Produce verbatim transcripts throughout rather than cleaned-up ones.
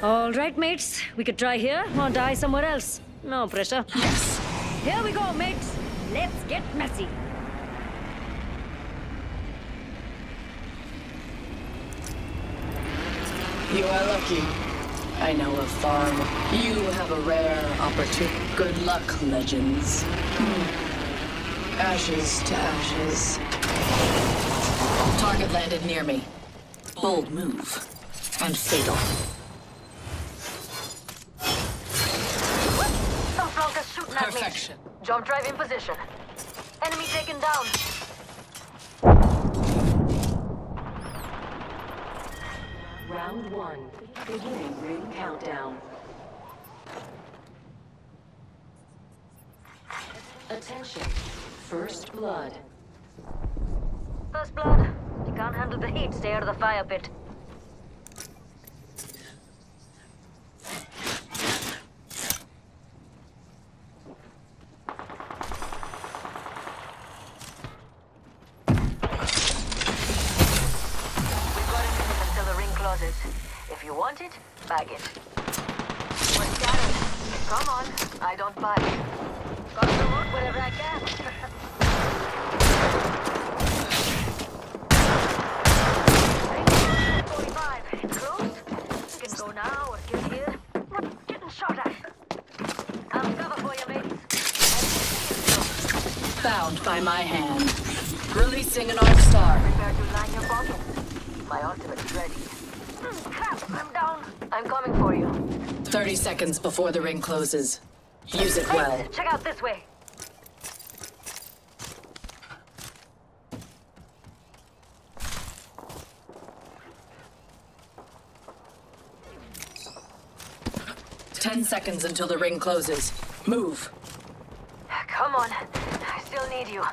All right, mates. We could try here or die somewhere else. No pressure. Yes. Here we go, mates. Let's get messy. You are lucky. I know a farm. You have a rare opportunity. Good luck, legends. Hmm. Ashes to ashes. Target landed near me. Bold move. And fatal. Some flankers shooting at me. Perfection. Jump drive in position. Enemy taken down. Round one. Beginning ring countdown. Attention. First blood. First blood. You can't handle the heat. Stay out of the fire pit. If you want it, bag it. We're scattered. Come on, I don't buy it. Got to work wherever I can. forty-five. It's close. You can go now or get here. We're getting shot at. I'll cover for you, mates. Bound by my hand. Releasing an Arc Star. Prepare to line your pockets. My ultimate's ready. Crap, I'm down. I'm coming for you. thirty seconds before the ring closes. Use it well. Hey, check out this way. Ten seconds until the ring closes. Move. Come on. I still need you.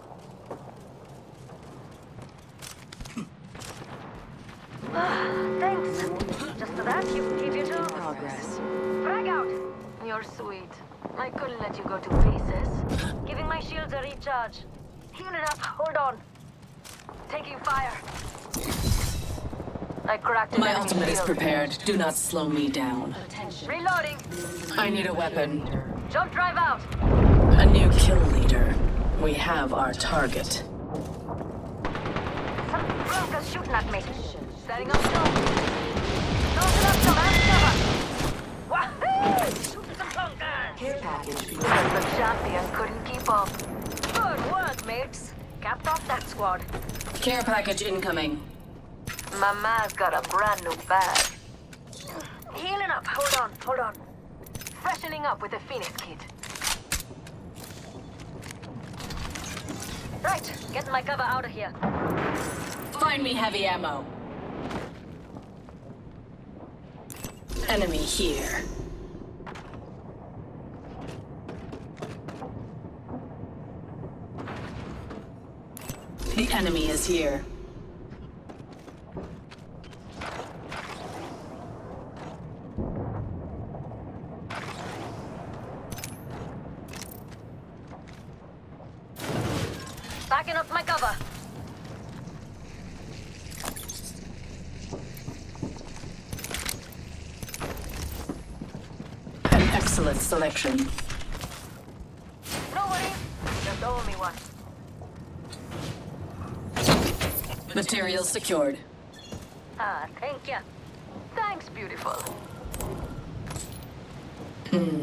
Thanks. Just for that, you keep your job. Progress. Frag out! You're sweet. I couldn't let you go to pieces. Giving my shields a recharge. Healing up. Hold on. Taking fire. I cracked an My enemy ultimate is shield. prepared. Do not slow me down. Attention. Reloading. I need a weapon. Jump drive out. A new kill leader. We have our target. Some flankers shooting at me. Setting up smoke. Close it up, some ass cover. Wahoo! Shooting some flankers. Care package being The champion couldn't keep up. Good work, mates. Capped off that squad. Care package incoming. My man's got a brand new bag. Healing up. Hold on, hold on. Freshening up with a Phoenix kit. Right, getting my cover out of here. Find me heavy ammo. Enemy here. The enemy is here. Backing up my cover. An excellent selection. No worries. Just owe me one. Materials secured. Ah, thank you. Thanks, beautiful. Hmm.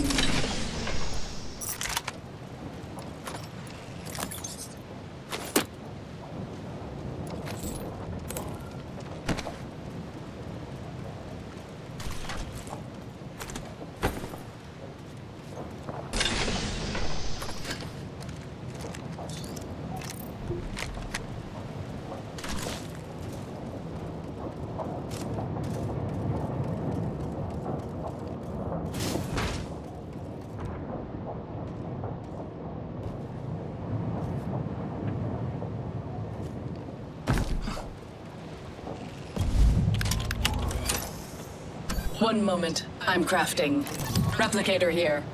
One moment. I'm crafting. Replicator here.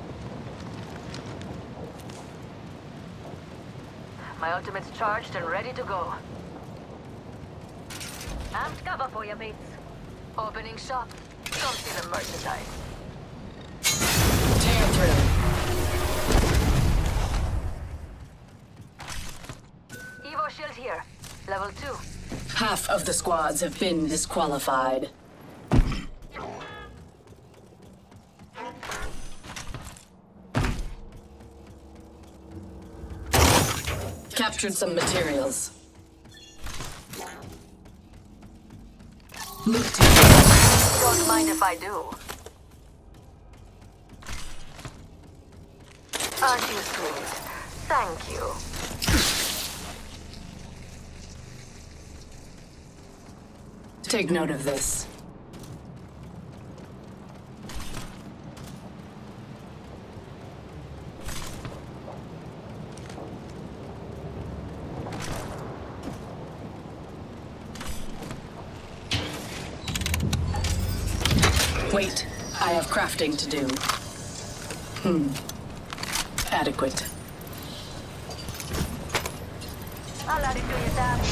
My ultimate's charged and ready to go. Amped cover for you, mates. Opening shop. Don't see the merchandise. Tear through. Evo shield here. Level two. Half of the squads have been disqualified. Captured some materials. Loot team. Don't mind if I do. Aren't you sweet? Thank you. Take note of this. Wait, I have crafting to do. Hmm. Adequate. I'll add it to your tab.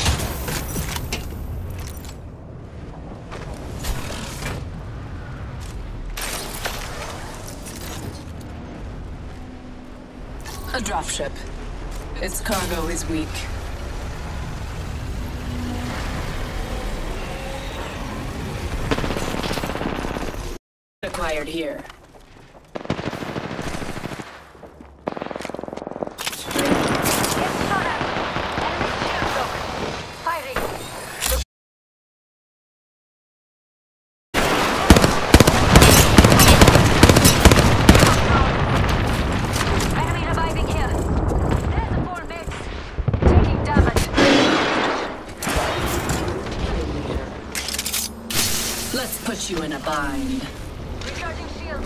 A dropship. Its cargo is weak. Acquired here. Let's put you in a bind. Recharging shields.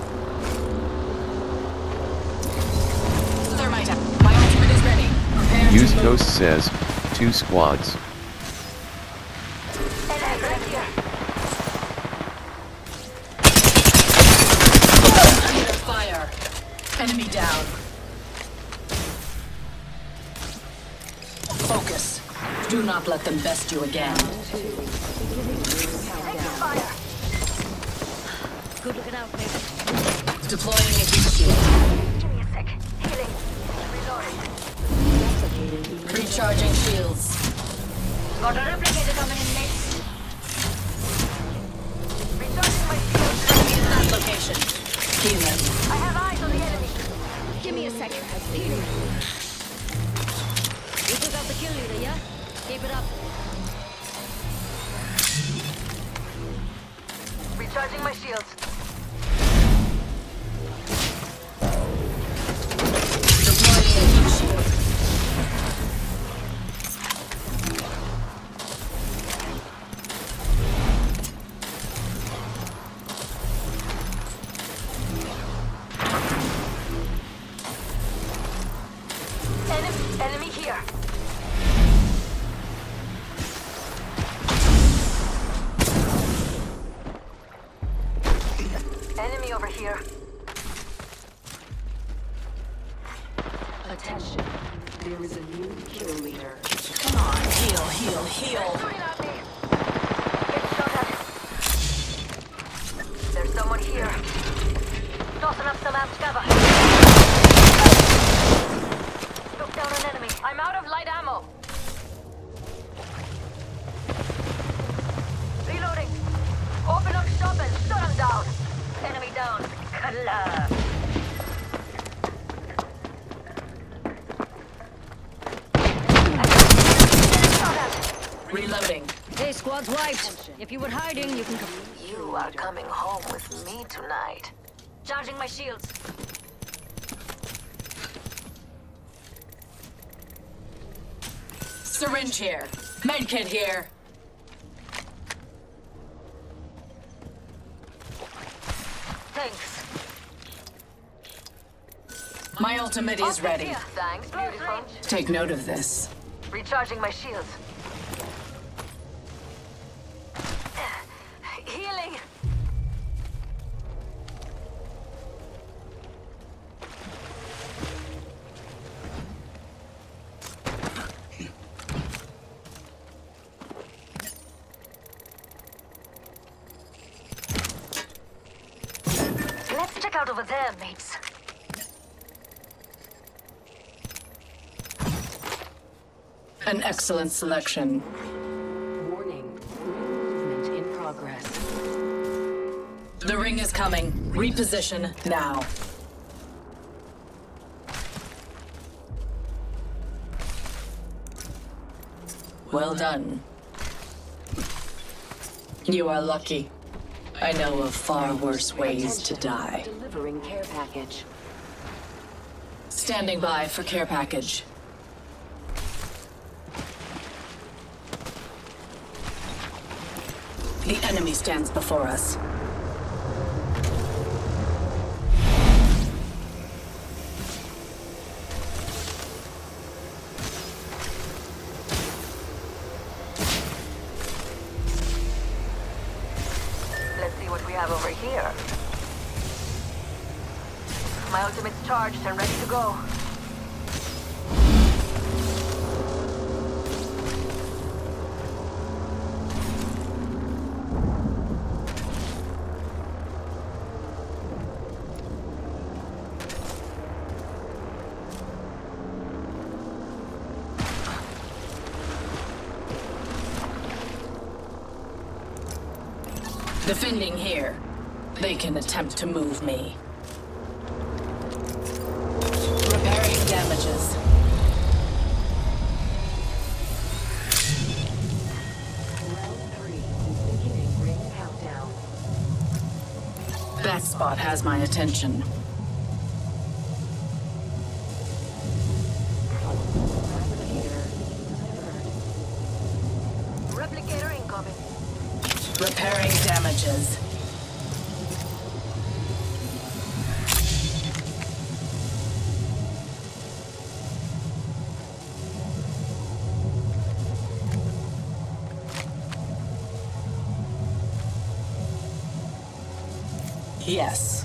Thermite, my ultimate is ready. Prepare Used to move. Ghost says, two squads. Enemy right here. Under fire. Enemy down. Focus. Do not let them best you again. Fire. Good looking out, mate. Deploying a heat shield. Give me a sec. Healing. Reloading. Recharging shields. Got a replicator coming in next. Recharging my shield. Enemy in that location. Healing. I have eyes on the enemy. Give me a sec. You took out the kill leader, yeah? Keep it up. Recharging my shields. Deploying a heat shield. Enemy, enemy here. Enemy over here. Attention. There is a new kill leader. Come on, heal, heal, heal. Shooting at me. Get shot at. There's someone here. Tossing up some amped cover. Took down an enemy. I'm out of light ammo. Reloading. Open up shop and shut him down. Enemy down. Kala. Reloading. Hey, squad's wiped. If you were hiding, you can come. You are coming home with me tonight. Charging my shields. Syringe here. Medkit here. Thanks. My ultimate is ready. Here. Thanks, beautiful. Take note of this. Recharging my shields. Healing. Check out over there, mates. An excellent selection. Warning. Movement in progress. The ring is coming. Reposition now. Well done. You are lucky. I know of far worse ways to die. Delivering care package. Standing by for care package. The enemy stands before us. Let's see what we have over here. My ultimate's charged and ready to go. Defending here. They can attempt to move me. Repairing damages. Round three. Beginning ring countdown. That spot has my attention. Replicator incoming. Repairing damages. Yes.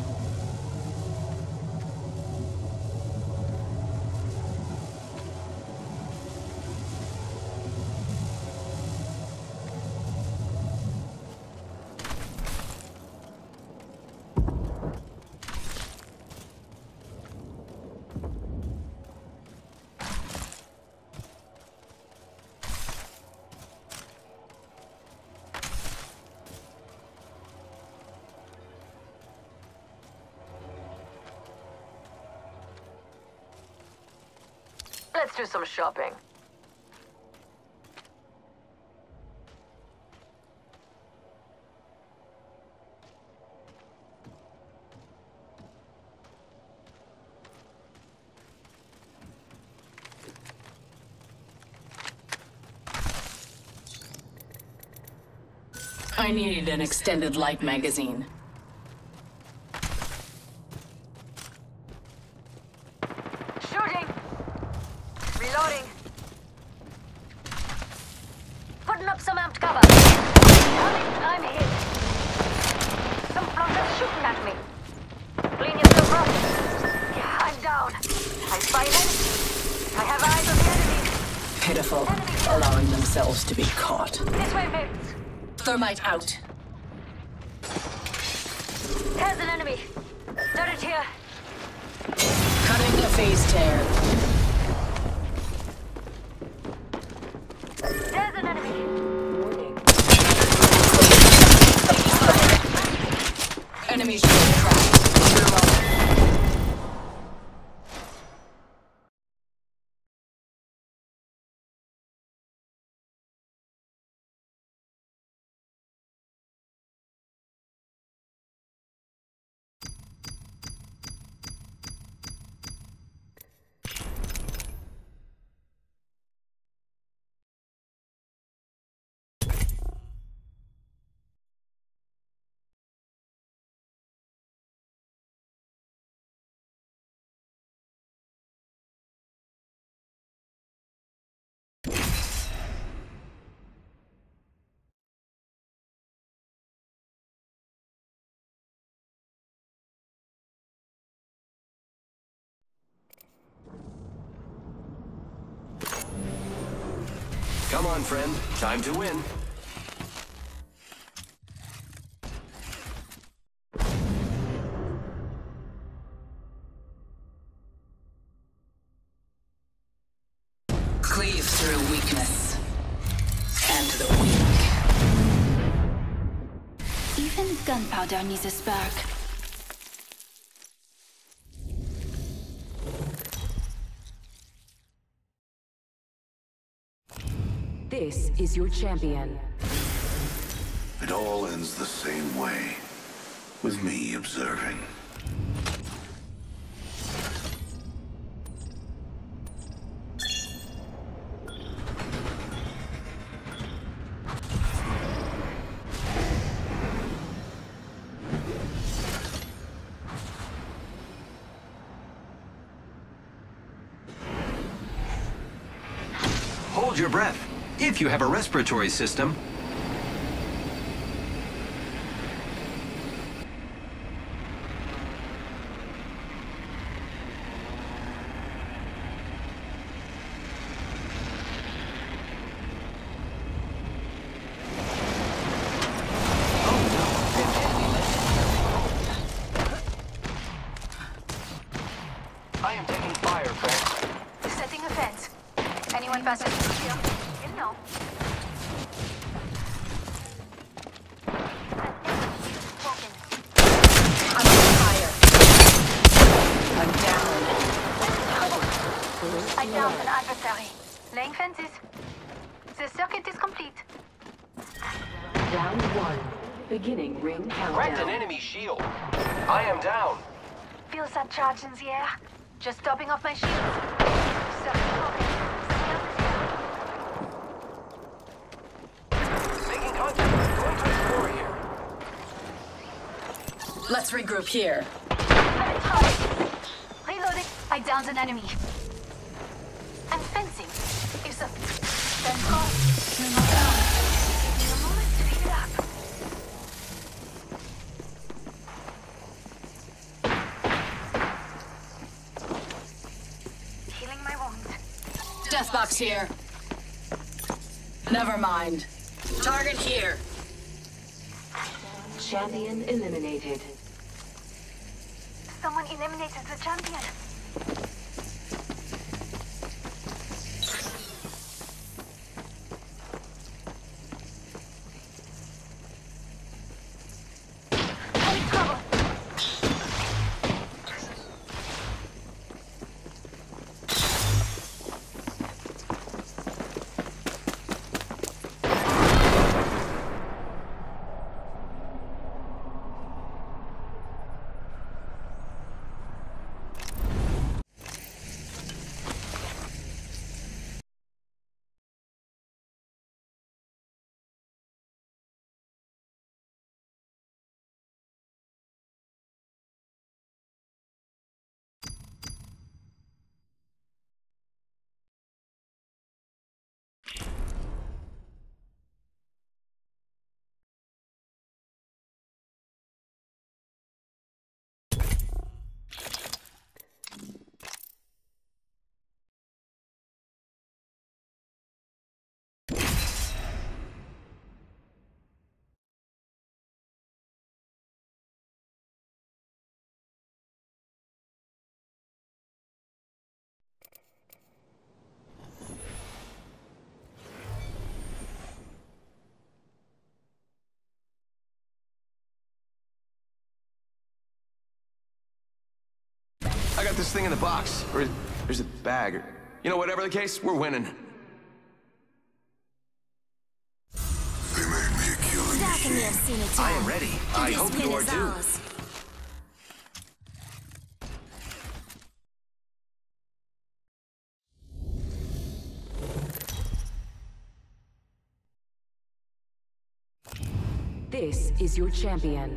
Let's do some shopping. I need an extended light magazine. Shooting! Reloading! Putting up some amped cover. I'm hit. Some floaters shooting at me. Clean yourself up. Yeah, I'm down. I spy an enemy. I have eyes on the enemy. Pitiful, allowing themselves to be caught. This way, mates. Thermite out. There's an enemy. Turret here. Cutting a phase tear. There's an enemy. Warning. Enemy shield cracked. Come on, friend. Time to win. Even gunpowder needs a spark. This is your champion. It all ends the same way, with me observing. Hold your breath, if you have a respiratory system. I am taking fire, friend. Setting a fence. Anyone passing through here? You'll know. Spoken. I'm on fire. I'm down. I downed an adversary. Laying fences. The circuit is complete. Round one. Beginning ring Cracked an countdown. enemy shield. I am down. Feels that charge in the air. Just topping off my shield. Circuit broken. Making contact. Going to explore here. Let's regroup here. I'm in trouble. Reloading. I downed an enemy. I'm fencing. If the fence goes, we're not down. Give me a moment to heal up. Healing my wound. Deathbox here. Never mind. Target here. Champion eliminated. Someone eliminated the champion. I'm in trouble. I got this thing in the box, or there's a bag, or you know, whatever the case, we're winning. They made me a killing machine. I am ready. I hope you are too. This is your champion.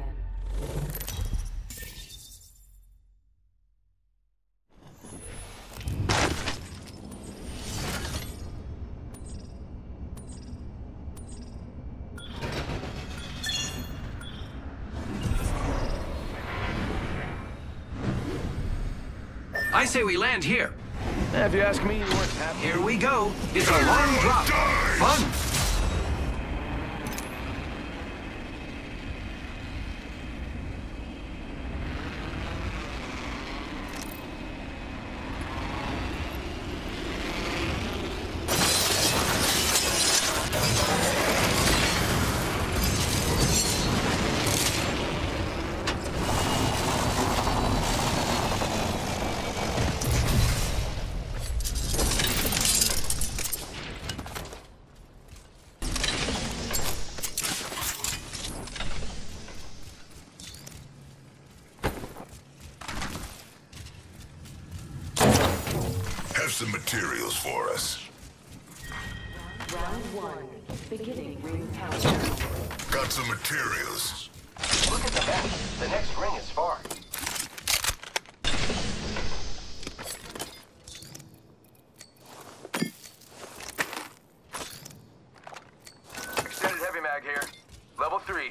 I say we land here. If you ask me, you weren't happy. Here we go. It's a long drop. Fun. some materials for us. Round one. Beginning ring countdown. Got some materials. Look at the map. The next ring is far. Extended heavy mag here. Level three.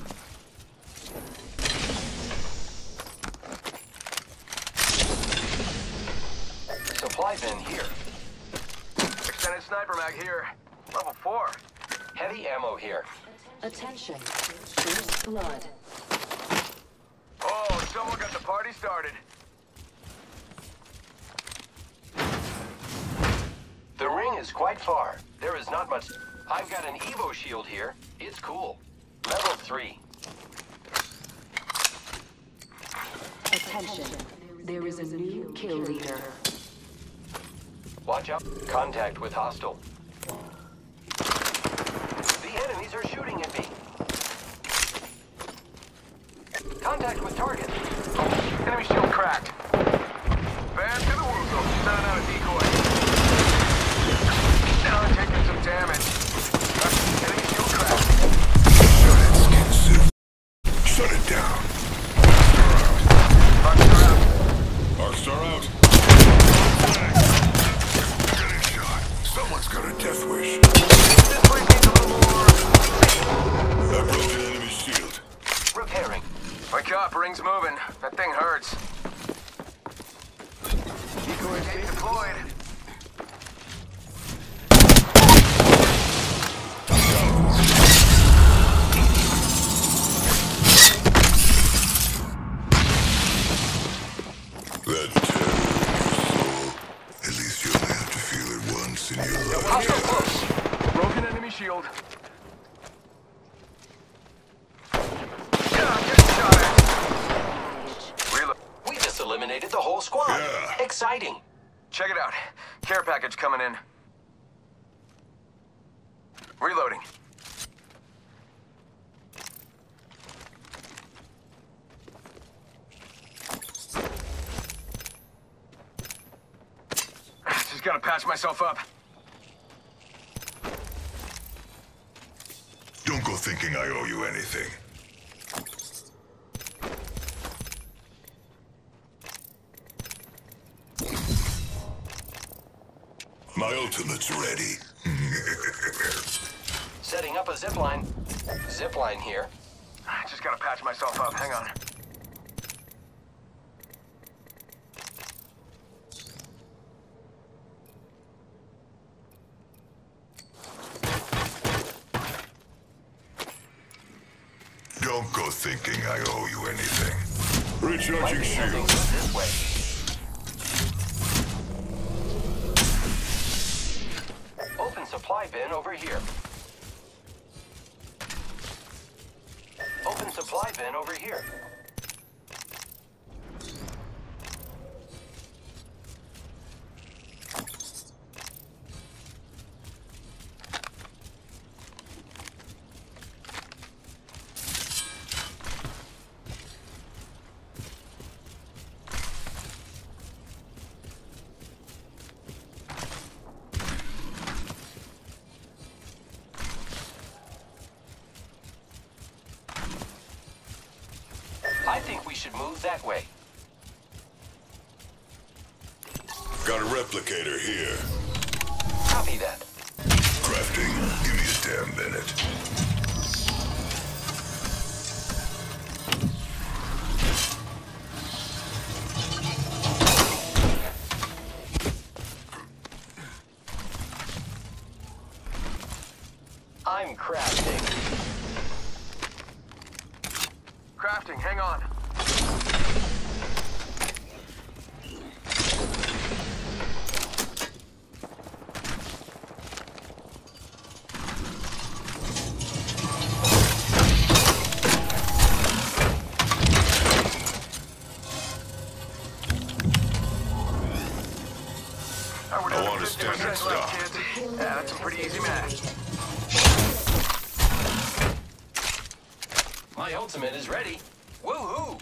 Supply bin here. Extended sniper mag here. Level four. Heavy ammo here. Attention. First blood. Oh, someone got the party started. The ring is quite far. There is not much. I've got an Evo shield here. It's cool. Level three. Attention. There is a new kill leader. Watch out. Contact with hostile. The enemies are shooting at me. Contact with target. Enemy shield cracked. Fast to the woozle. Sending out a decoy. Now I'm taking some damage. Enemy shield cracked. Shut it, skin suit. Shut it down. Arcstar out. Arcstar out. Getting shot. Someone's got a death wish. This place needs a little more. I broke an enemy shield. Repairing. Wake up, ring's moving. That thing hurts. Decoy gate deployed. That terror soul. At least you'll have to feel it once in your life. Hostile close. Broken enemy shield. Yeah, I'm getting shot at. Reload. We just eliminated the whole squad. Yeah. Exciting. Check it out. Care package coming in. Reloading. Just gotta patch myself up. Don't go thinking I owe you anything. My ultimate's ready. Setting up a zipline. Zipline here. Just gotta patch myself up. Hang on. Don't go thinking I owe you anything. Might Recharging be something shield. this way. Open supply bin over here. Open supply bin over here. I think we should move that way. Got a replicator here. Copy that. Crafting. Give me a damn minute. I'm crafting. Crafting, hang on. I want a standard stock. Yeah, that's some pretty easy math. My ultimate is ready. Woohoo!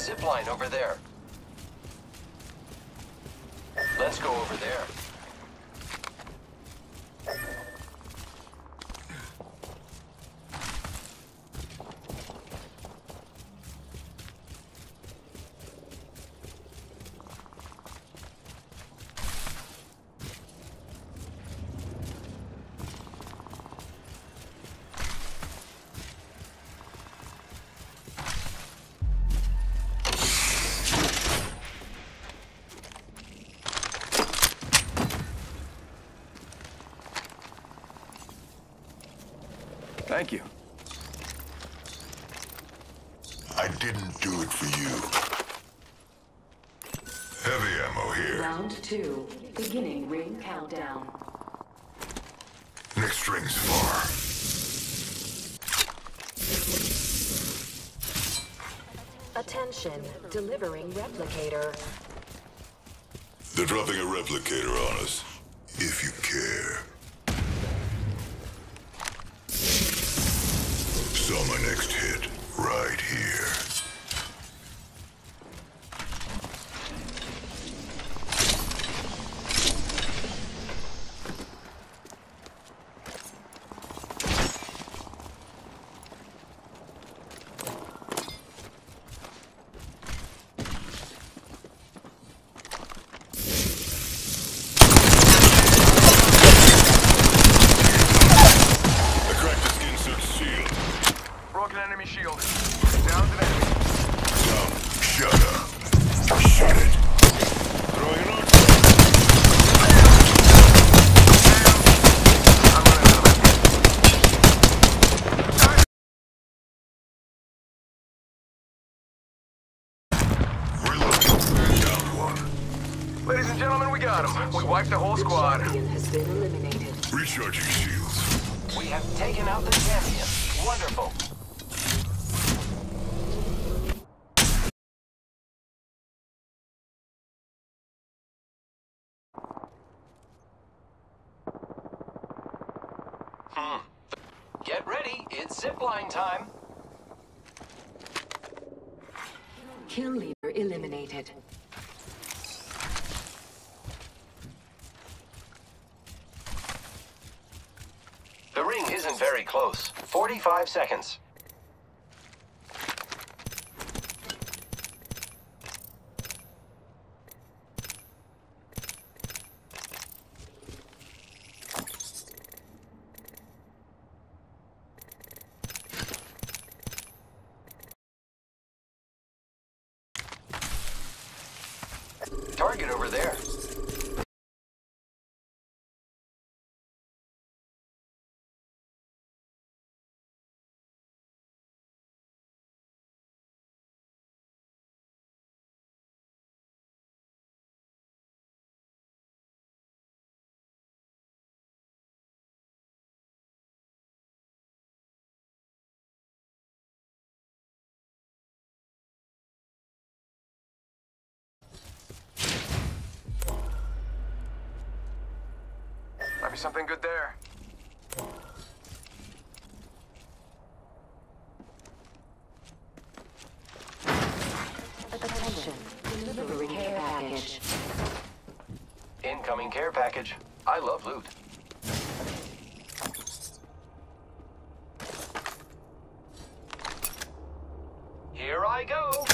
zip line over there. Let's go over there. Thank you. I didn't do it for you. Heavy ammo here. Round two. Beginning ring countdown. Next ring's far. Attention. Delivering replicator. They're dropping a replicator on us. If you care. Saw my next hit right here. Enemy shield. Down to enemy. Down. Shut up. Shut it. Throwing an arc. I'm running out of it. Reloading. Down one. Ladies and gentlemen, we got him. We wiped the whole squad. Champion has been eliminated. Recharging shields. We have taken out the champion. Wonderful. Hmm. Get ready, it's zipline time. Kill leader eliminated. The ring isn't very close. forty-five seconds. Target over there. Might be something good there. Attention. Delivering care package. Incoming care package. I love loot. Here I go.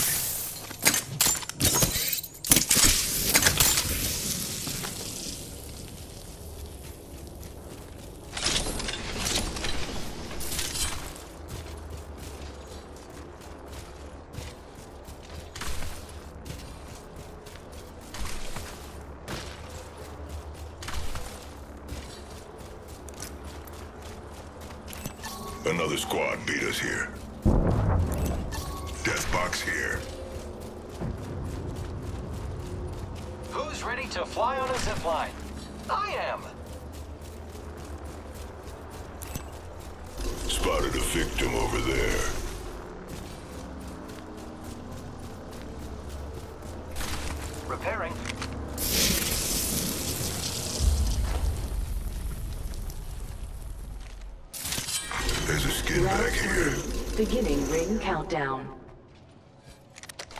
Another squad beat us here. Death box here. Who's ready to fly on a zipline? I am. Spotted a victim over there. Repairing. There's a skin bag here. Beginning ring countdown.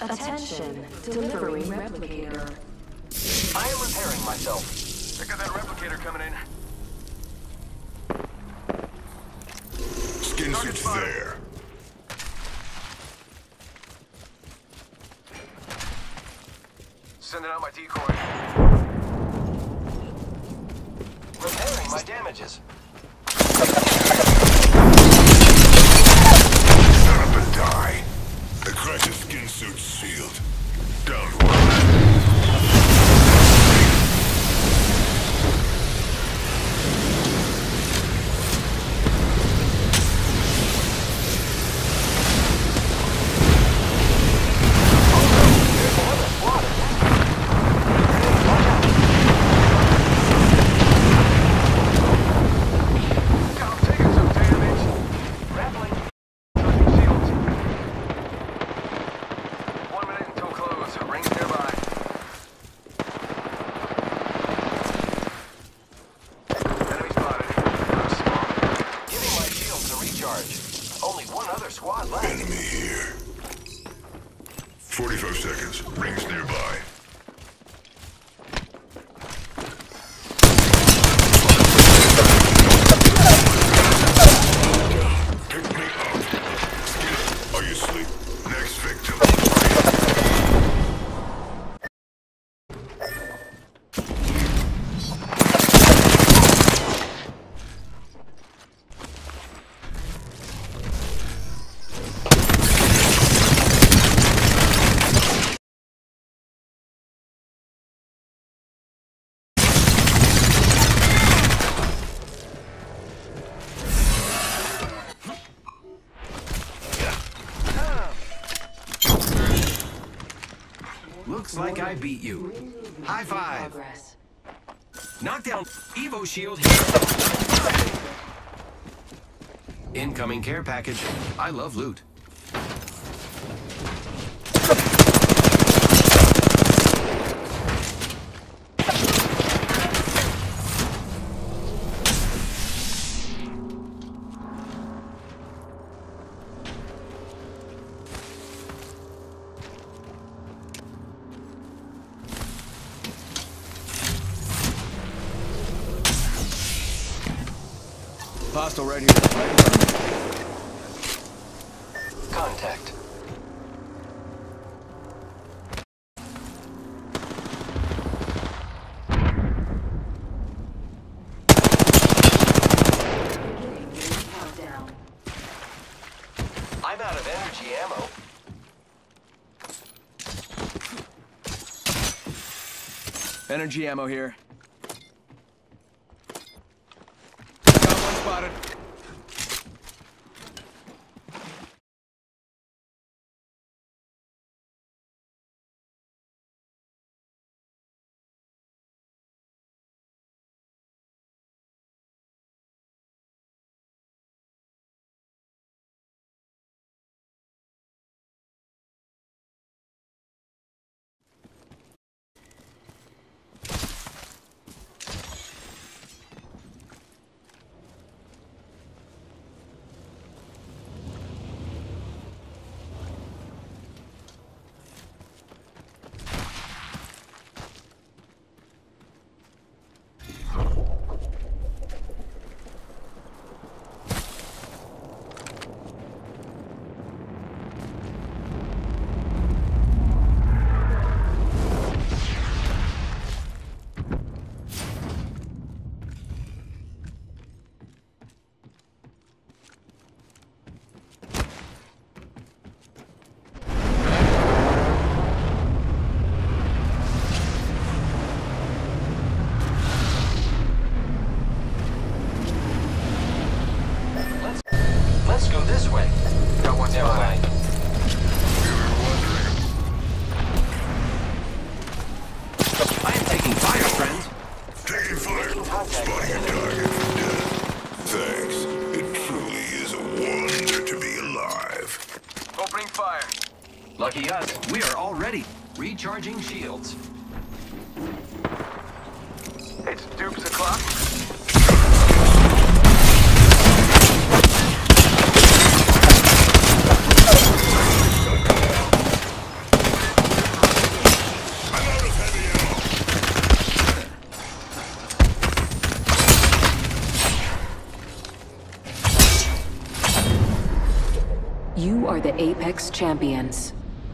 Attention, delivering replicator. I am repairing myself. I got that replicator coming in. Skin suit's there. Sending out my decoy. Repairing my damages. Shut up and die. The Crash's skin suit's sealed. Down one. Enemy here. forty-five seconds. Rings nearby. Pick me up. Skip. Are you asleep? Next victim. Looks like I beat you. High five. Progress. Knockdown. Evo shield here. Incoming care package. I love loot. Hostile right here. Right here. Contact. Countdown. I'm out of energy ammo. Energy ammo here. Got one spotted. Let's go this way. Got one Never spotted. mind. I am taking fire, friends. Taking fire. Contact. Spotting a target from death. Thanks. It truly is a wonder to be alive. Opening fire. Lucky us. We are already recharging shields. It's Dukes o'clock. the Apex Champions.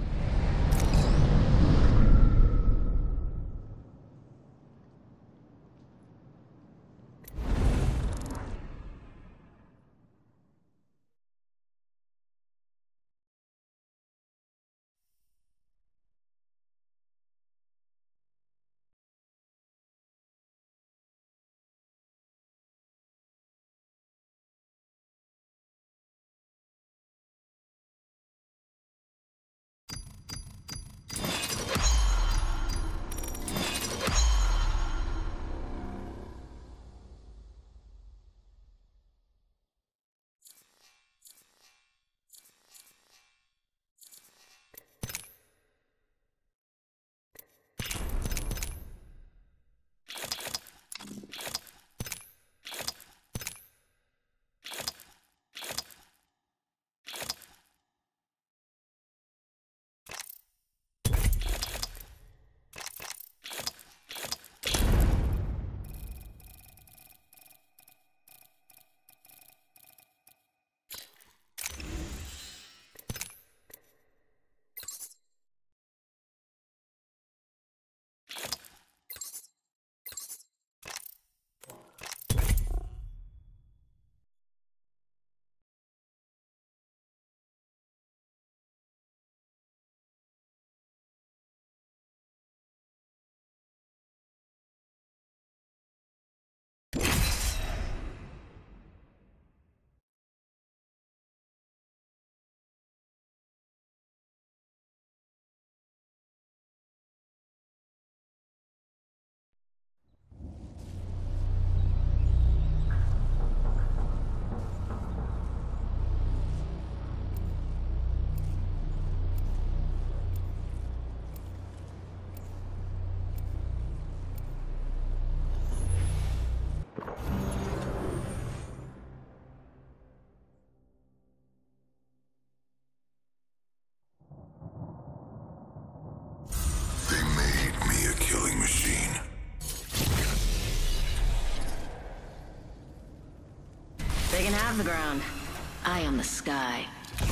They can have the ground. I am the sky.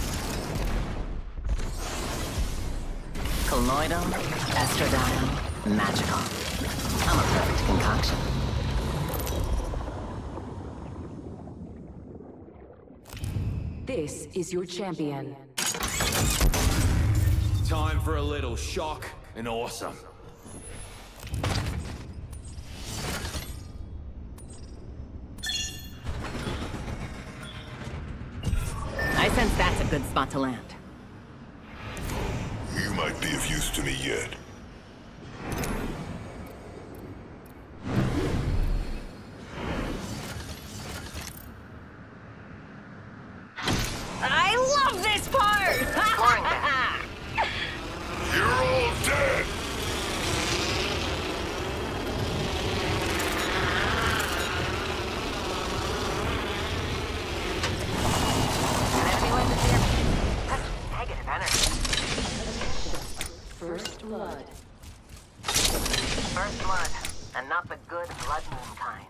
Colloidal, estradiol, magical. I'm a perfect concoction. This is your champion. Time for a little shock and awesome. I sense that's a good spot to land. You might be of use to me yet. I love this part! You're all dead! First blood. First blood, and not the good blood moon kind.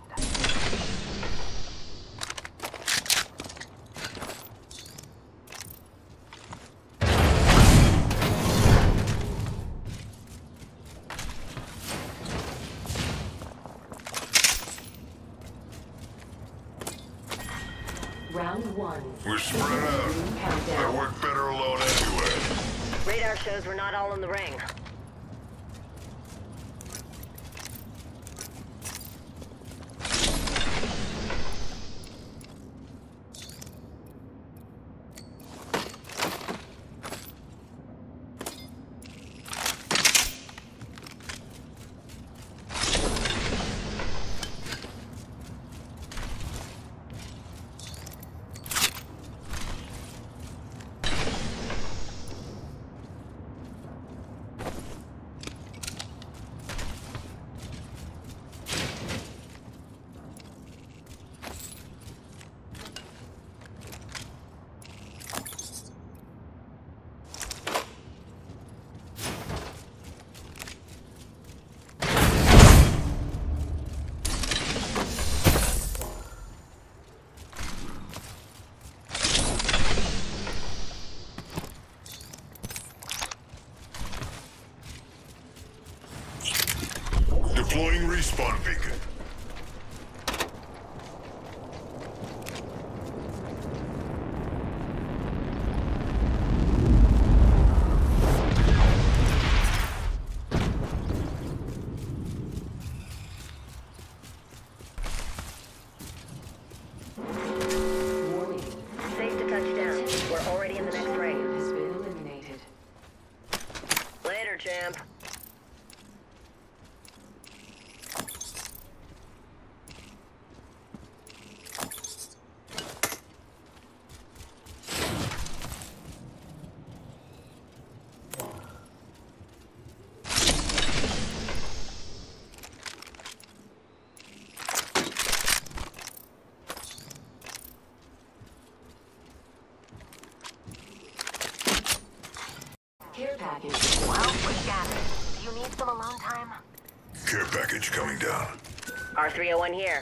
Round one. We're spread out. I work better alone anyway. Radar shows we're not all in the ring. Deploying respawn beacon. Safe to touch down. We're already in the next ring. Has been eliminated. Later, champ. Care package. Well, we got it. Do you need some alone time? Care package coming down. R three oh one here.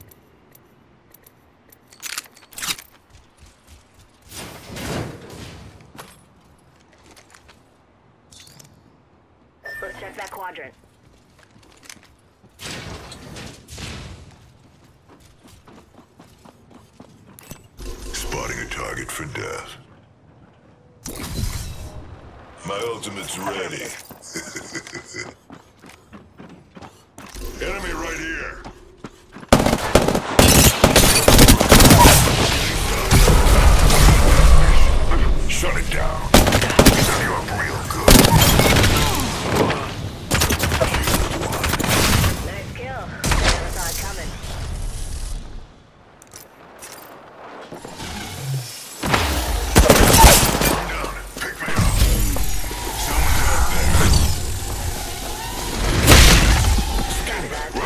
Let's check that quadrant. Spotting a target for death. My ultimate's ready. Enemy right here. Shut it down. Set you up real good. Nice kill. Never saw it coming. Come down. Pick me up. Someone's out there. Got it, guys.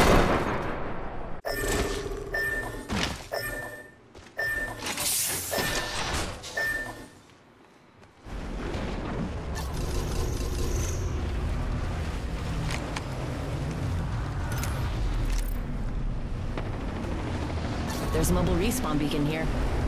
There's a mobile respawn beacon here.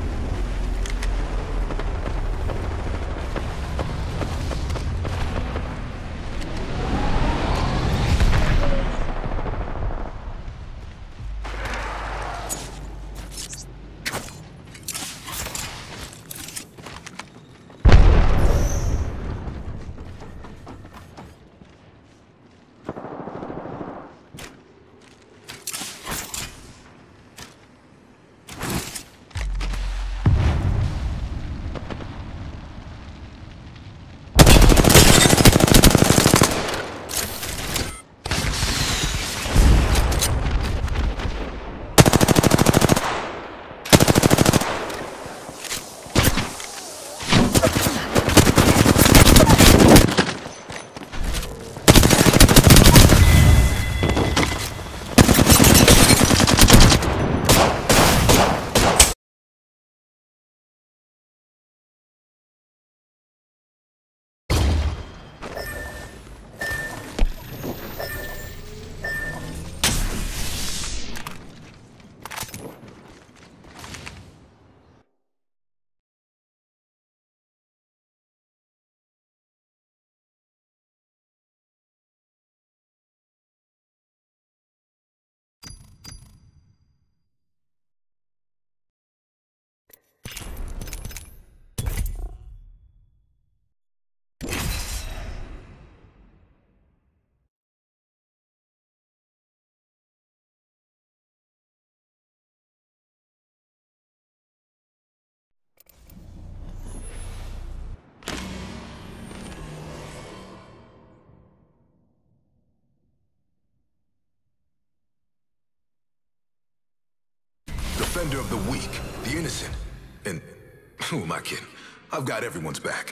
Defender of the weak, the innocent. And who am I kidding? I've got everyone's back.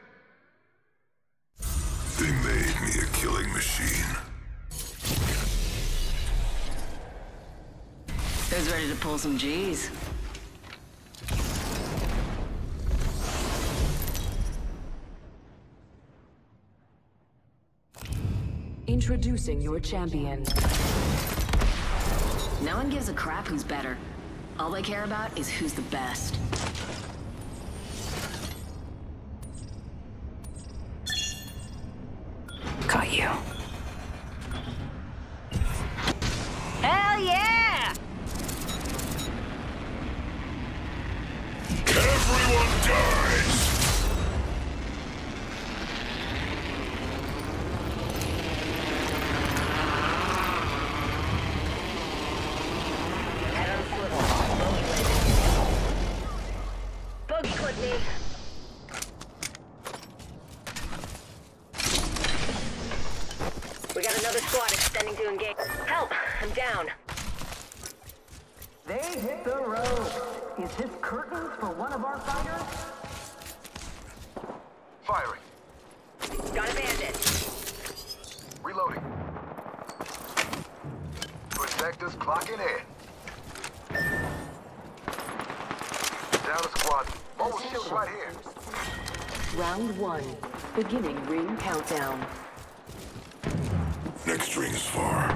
They made me a killing machine. Who's ready to pull some G's? Introducing your champion. No one gives a crap who's better. All they care about is who's the best. Got you. Got another squad extending to engage. Help! I'm down. They hit the road. Is this curtains for one of our fighters? Firing. Got a bandit. Reloading. Protectors clocking in. Down a squad. Mobile shield right here. Round one. Beginning ring countdown. Next ring is far.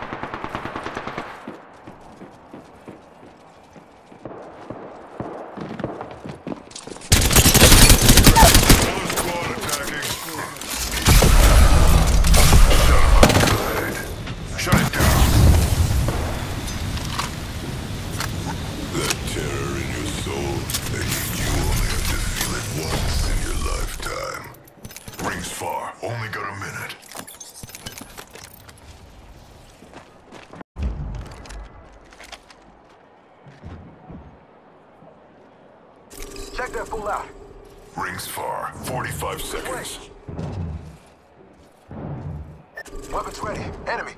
Only got a minute. Check that fool out. Rings far. forty-five seconds. Weapons ready. Enemy.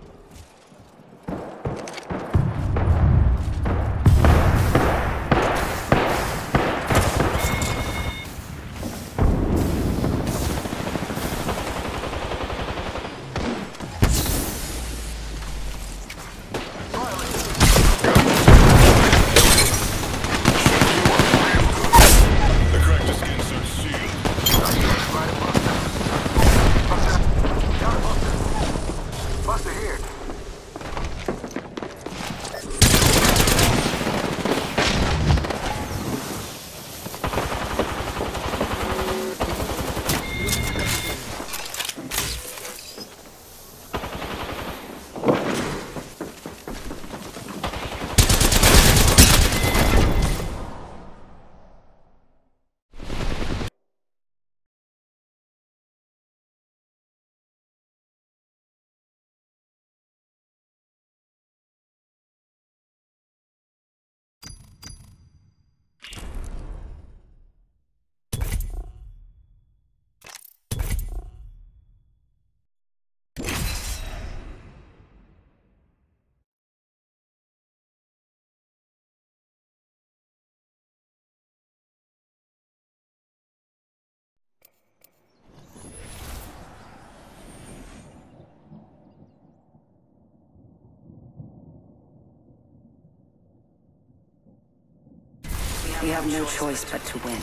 We have no choice but to win.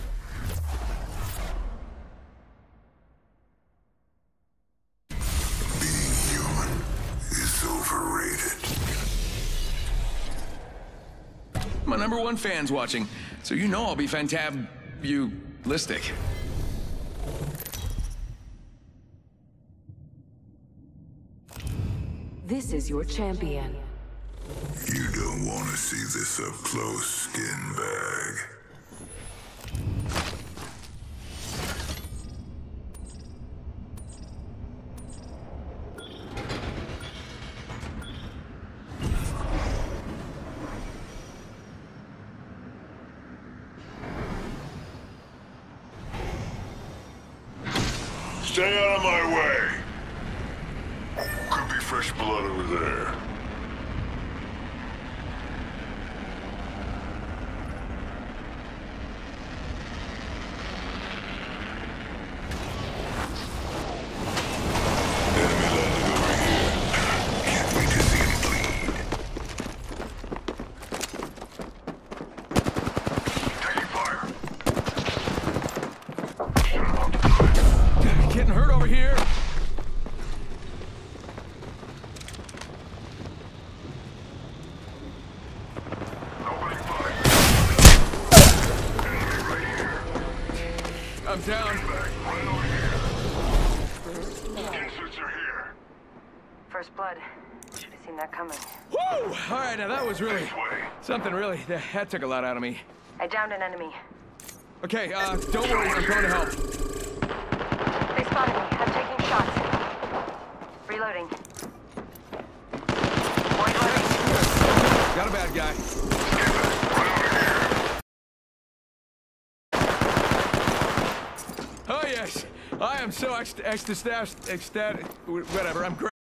Being human is overrated. My number one fan's watching, so you know I'll be fantab-you-listic. This is your champion. You don't want to see this up close, skin bag. Stay out of my way. Could be fresh blood over there. Getting hurt over here. I'm down. First blood. Should have seen that coming. Woo! All right, now that was really something. Really, that, that took a lot out of me. I downed an enemy. Okay, uh, don't worry, I'm coming to help. They spotted me. I'm taking shots. Reloading. More reloading. Got a bad guy. Oh yes, I am so ecst ecstatic, ecstatic, whatever. I'm great.